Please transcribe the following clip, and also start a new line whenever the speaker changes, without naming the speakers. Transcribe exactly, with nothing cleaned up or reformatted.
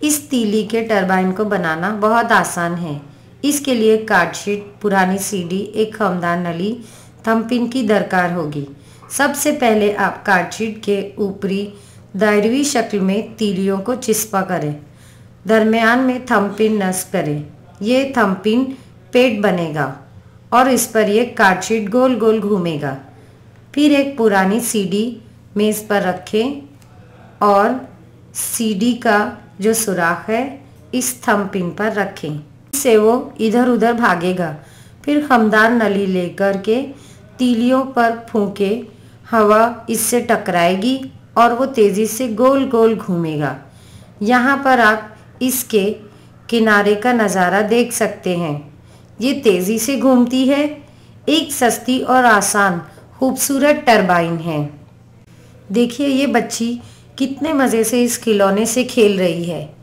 इस तीली के टरबाइन को बनाना बहुत आसान है। इसके लिए कार्डशीट, पुरानी सीडी, एक खमदार नली, थंबपिन की दरकार होगी। सबसे पहले आप कार्डशीट के ऊपरी दायरवी शक्ल में तीलियों को चिस्पा करें। दरमियान में थंबपिन नस्ब करें। ये थंबपिन पेट बनेगा और इस पर यह कार्डशीट गोल गोल घूमेगा। फिर एक पुरानी सीडी मेज़ पर रखें और सीडी का जो सुराख है इस थंबपिन पर रखें। इससे वो इधर उधर भागेगा। फिर खमदार नली लेकर के तीलियों पर फूंके, हवा इससे टकराएगी और वो तेज़ी से गोल गोल घूमेगा। यहाँ पर आप इसके किनारे का नज़ारा देख सकते हैं। ये तेज़ी से घूमती है। एक सस्ती और आसान खूबसूरत टरबाइन है। देखिए ये बच्ची कितने मज़े से इस खिलौने से खेल रही है।